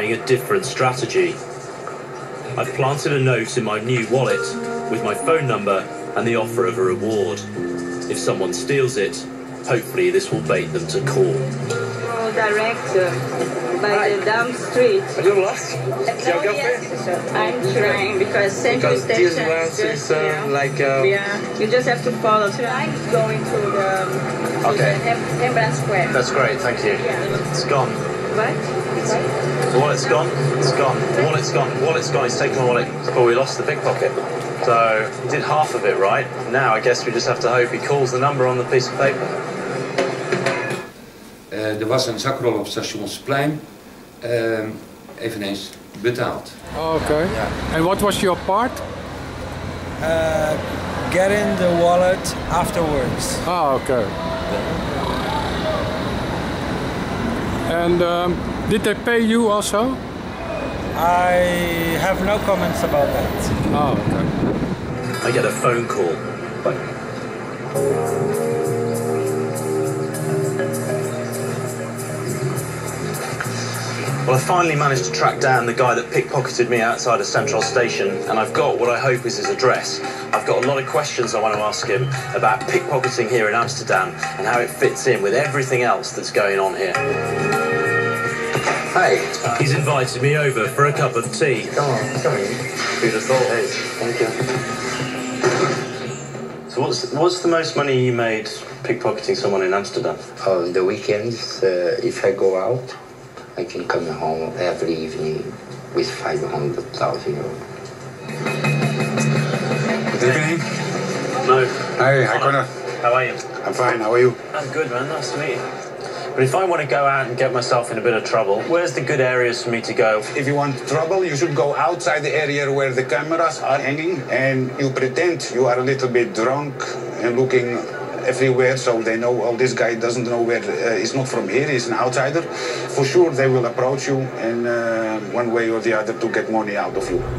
trying a different strategy. I've planted a note in my new wallet with my phone number and the offer of a reward. If someone steals it, hopefully this will bait them to call. Direct by the down street. Are you lost? Yes, I'm trying because Central Station is just yeah, you just have to follow. So I'm going to the Rembrandt Square. That's great, thank you. Yeah. It's gone. What? The wallet's gone. It's gone. The wallet's gone. The wallet's gone. He's taken the wallet. But we lost the pickpocket. So we did half of it right. Now I guess we just have to hope he calls the number on the piece of paper. Er was een zakrol op Stationsplein, eveneens betaald. Okay. Yeah. And what was your part? Getting the wallet afterwards. Ah, okay. And did they pay you also? I have no comments about that. Oh, okay. I get a phone call. Well, I finally managed to track down the guy that pickpocketed me outside of Central Station, and I've got what I hope is his address. I've got a lot of questions I want to ask him about pickpocketing here in Amsterdam and how it fits in with everything else that's going on here. Hi. He's invited me over for a cup of tea. Come on. Who'd have thought? Hey, thank you. So what's the most money you made pickpocketing someone in Amsterdam? On the weekends, if I go out, I can come home every evening with 500,000 euros. Good evening. No. Hi, Connor. How are you? I'm fine, how are you? I'm good, man. Nice to meet you. But if I want to go out and get myself in a bit of trouble, where's the good areas for me to go? If you want trouble, you should go outside the area where the cameras are hanging and you pretend you are a little bit drunk and looking everywhere so they know, oh, this guy doesn't know where, he's not from here, he's an outsider. For sure they will approach you in one way or the other to get money out of you.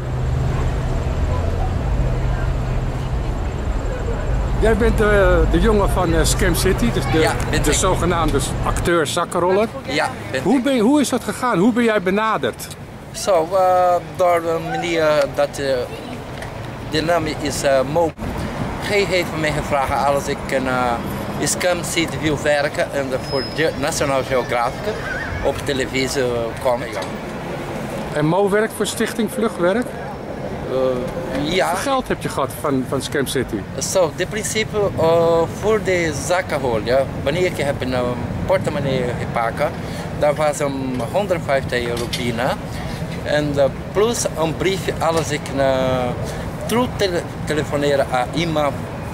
Jij bent de jongen van Scam City, dus de ik. zogenaamde acteur zakkenroller. Ja, Hoe is dat gegaan? Hoe ben jij benaderd? Zo, door de manier dat de naam is Mo. Hij heeft mij gevraagd als ik in Scam City wil werken en voor National Geographic op televisie komen. En Mo werkt voor Stichting Vluchtwerk? Ja. Hoeveel geld heb je gehad van Scam City? Zo, de principe voor de zakkenrol, ja, wanneer ik heb een portemonnee gepakt, daar was een 150 euro binnen. En plus een briefje als ik terug telefoneren aan iemand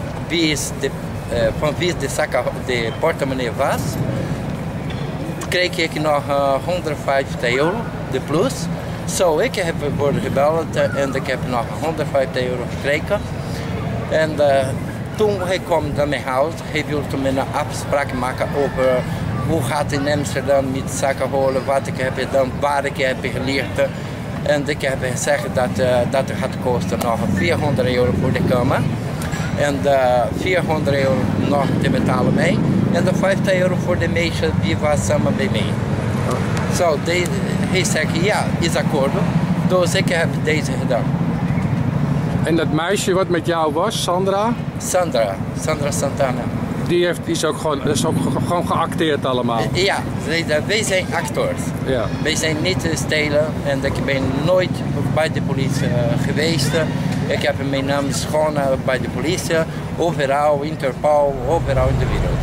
van wie de portemonnee was, kreeg ik nog 150 euro, de plus. Zo, ik heb worden gebeld en ik heb nog 150 euro gekregen. En toen hij kwam naar mijn huis, hij wilde me een afspraak maken over hoe gaat het in Amsterdam met zaken holen, wat ik heb gedaan, waar ik heb geleerd. En ik heb gezegd dat het gaat kosten nog 400 euro voor de kamer. En 400 euro nog te betalen mij. En de 50 euro voor de meisje die was samen bij mij. Zo, hij zegt ja, is akkoord. Dus ik heb deze gedaan. En dat meisje wat met jou was, Sandra? Sandra Santana. Die is ook gewoon geacteerd allemaal? Ja, wij zijn acteurs. Ja. Wij zijn niet te stelen en ik ben nooit bij de politie geweest. Ik heb mijn naam schoon bij de politie, overal, Interpol, overal in de wereld.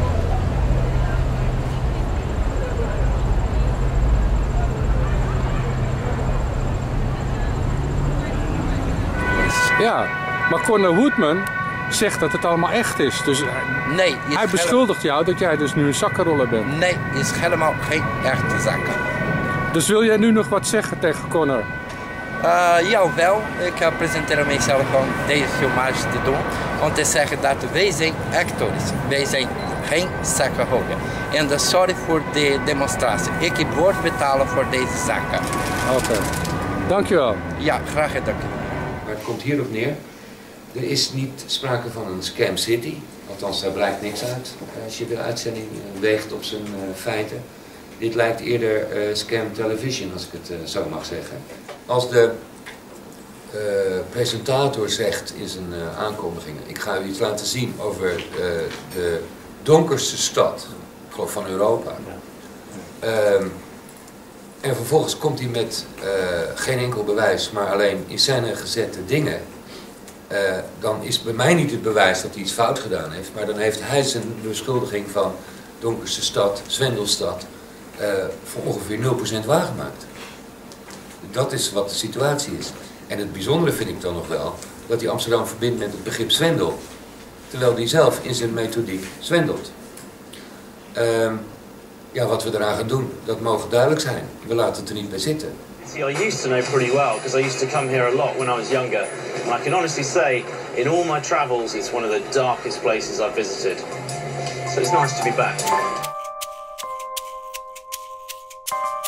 Ja, maar Connor Woodman zegt dat het allemaal echt is. Dus nee, hij beschuldigt jou dat jij dus nu een zakkenroller bent. Nee, het is helemaal geen echte zakken. Dus wil jij nu nog wat zeggen tegen Connor? Jawel, ik presenteer mezelf om deze filmage te doen. Om te zeggen dat wij zijn acteurs. Wij zijn geen zakkenroller. En sorry voor de demonstratie. Ik word betalen voor deze zaken. Oké. Dankjewel. Ja, graag gedaan. Maar het komt hierop neer. Er is niet sprake van een Scam City. Althans, daar blijkt niks uit. Als je de uitzending weegt op zijn feiten. Dit lijkt eerder scam television, als ik het zo mag zeggen. Als de presentator zegt in zijn aankondigingen, ik ga u iets laten zien over de donkerste stad, ik geloof van Europa. En vervolgens komt hij met geen enkel bewijs, maar alleen in scène gezette dingen. Dan is bij mij niet het bewijs dat hij iets fout gedaan heeft, maar dan heeft hij zijn beschuldiging van donkerste stad, Zwendelstad, voor ongeveer 0% waargemaakt. Dat is wat de situatie is. En het bijzondere vind ik dan nog wel, dat hij Amsterdam verbindt met het begrip zwendel, terwijl hij zelf in zijn methodiek zwendelt. Ja, wat we eraan gaan doen, dat mogen duidelijk zijn. We laten het er niet bij zitten. See, I used to know pretty well because I used to come here a lot when I was younger. And I can honestly say, in all my travels, it's one of the darkest places I've visited. So it's nice to be back.